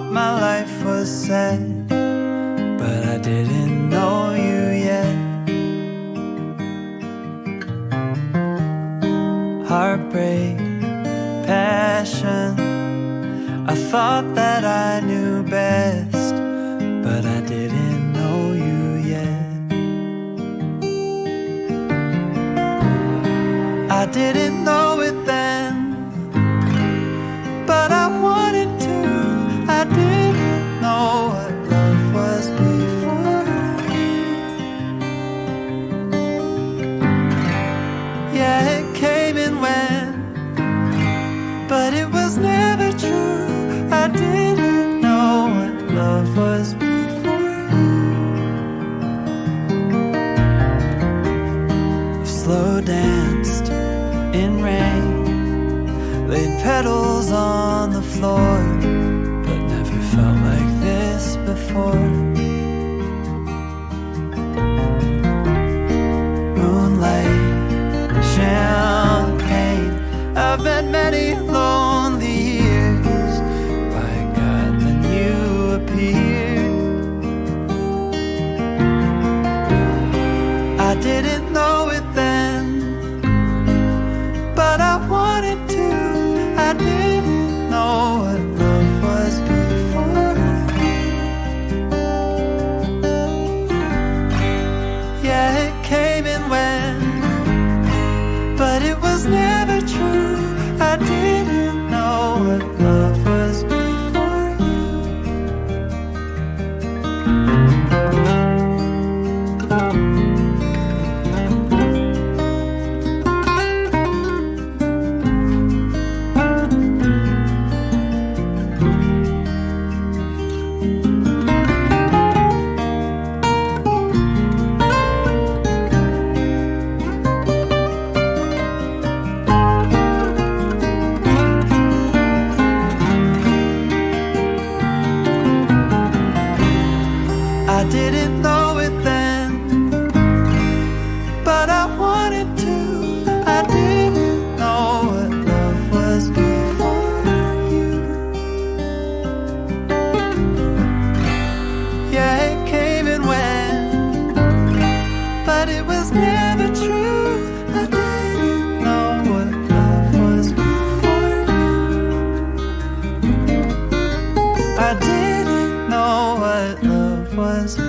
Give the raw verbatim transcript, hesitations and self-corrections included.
my life was set, but I didn't know you yet. Heartbreak, passion, I thought that I knew best, but I didn't know you yet. I didn't know it then, but I wanted to. I didn't know what love was before. Yeah, it came and went, but it was never true. I didn't know what love was before you. I've slow danced in rain, laid petals on the floor, but never felt like this before. Moonlight, champagne, I've met many lonely years. By God, then you appeared. I didn't know it then, but I wanted to. I didn't know what love was before. Yeah, it came and went, but it was never true. I didn't know what love was before you. I didn't know it then, but I wanted to. I didn't know what love was before you. Yeah, it came and went, but it was never true. I didn't know what love was before you. I didn't know what love was